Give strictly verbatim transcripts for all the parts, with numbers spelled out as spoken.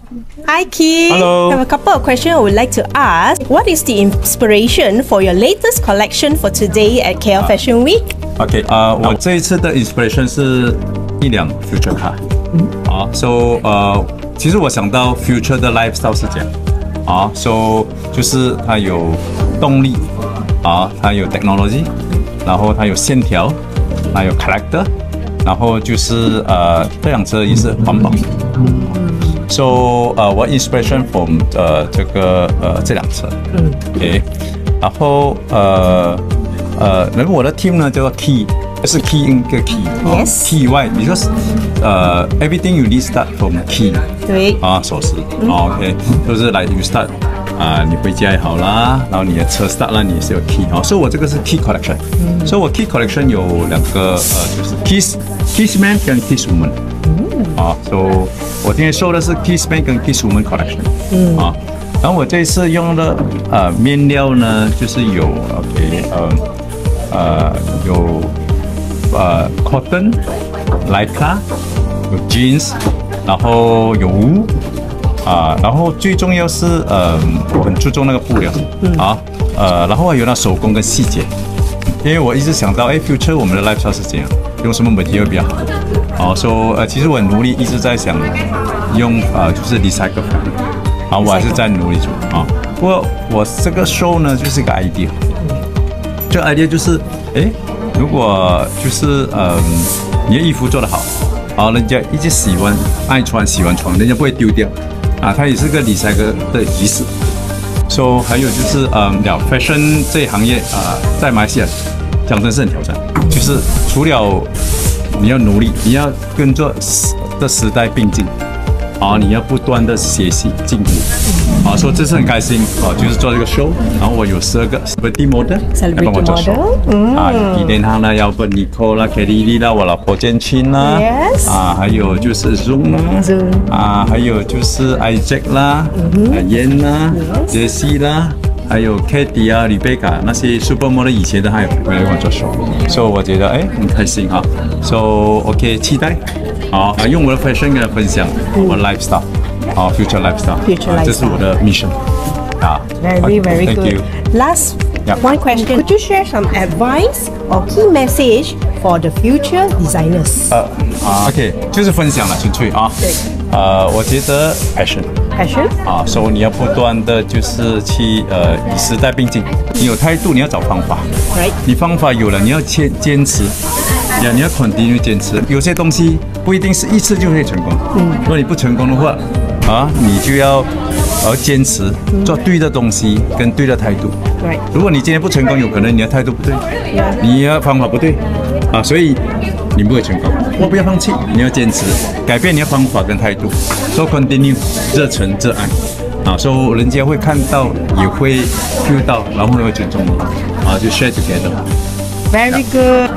Hi, KeyNg. Hello. I have a couple of questions I would like to ask. What is the inspiration for your latest collection for today at K L Fashion Week? OK， 呃，我这一次的 inspiration 是一辆 future car。啊 ，so 呃，其实我想到 future 的 lifestyle 是这样。啊 ，so 就是它有动力，啊，它有 technology， 然后它有线条，它有 character， 然后就是呃，这辆车也是环保。So 呃，我 inspiration from 呃这个呃这辆车。嗯。OK， 然后呃呃，然后我的 team 呢叫做 Key， 是 KeyNg 个 Key。Yes。Key 以外 ，because 呃 everything you need start from Key。 对。 啊，锁匙。嗯、OK， 就是来 you start。啊，你回家也好啦，然后你的车 start 啦，你也是有 key 啊，所以我这个是 key collection，、嗯、所以我 key collection 有两个呃，就是 kiss kiss man 跟 kiss woman，、嗯、啊，所以我今天收的是 kiss man 跟 kiss woman collection，、嗯、啊，然后我这一次用的呃面料呢，就是有 OK 呃呃有呃 cotton、lycra， 有 jeans， 然后有wool。啊，然后最重要是，呃，我很注重那个布料，嗯、啊，呃，然后还有那手工跟细节，因为我一直想到，哎 ，future 我们的 lifestyle 是怎样，用什么 material 比较好，啊，说呃，其实我很努力，一直在想用呃，就是 recycle， 啊，我还是在努力中啊。不过我这个 show 呢，就是一个 idea， 这 idea 就是，哎，如果就是呃，你的衣服做得好，好，人家一直喜欢爱穿，喜欢穿，人家不会丢掉。啊，它也是个理财的的仪式。So 还有就是，嗯，了 fashion 这一行业啊、呃，在马来西亚讲真是很挑战，就是除了你要努力，你要跟着的时代并进，啊，你要不断的学习进步，啊，所以这次很开心啊，就是做这个 show， 然后我有十二个 celebrity model 来帮我做 show， 嗯、啊，今天他呢要跟 Nicole 啦、Kelly 啦，我老婆建青啦， yes. 啊，还有就是 Zoom 啦， Zoom. 啊，还有就是 Isaac 啦，嗯、啊 Yan 啦 ，Jessie 啦。还有 Katie 啊、Rebecca 那些 supermodel 以前的还有回来帮我做 show， 所以我觉得哎很开心哈。So OK 期待，好啊用我的 fashion 跟大家分享我的 lifestyle， 好 future lifestyle， 啊这是我的 mission， 啊 Very very good. Thank you. Last one question, could you share some advice or key message for the future designers? 呃啊 OK 就是分享了，纯粹啊。对。呃，我觉得 passion。passion 啊，所以你要不断的就是去呃与时代并进，你有态度，你要找方法， right. 你方法有了，你要坚坚持，呀，你要 continue 坚持。有些东西不一定是一次就会成功，嗯，如果你不成功的话，啊，你就要呃坚持做对的东西跟对的态度。 right. 如果你今天不成功，有可能你的态度不对， yeah. 你的方法不对，啊，所以你不会成功。我不要放弃，你要坚持，改变你的方法跟态度。So continue， 热忱热爱，啊，所以人家会看到，也会 feel 到，然后呢会尊重你，啊，就 share together。 Very good.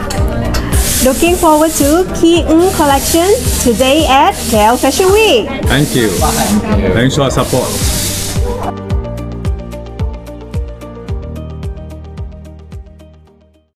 Looking forward to KeyNg Collection today at K L Fashion Week. Thank you. Thanks for your support.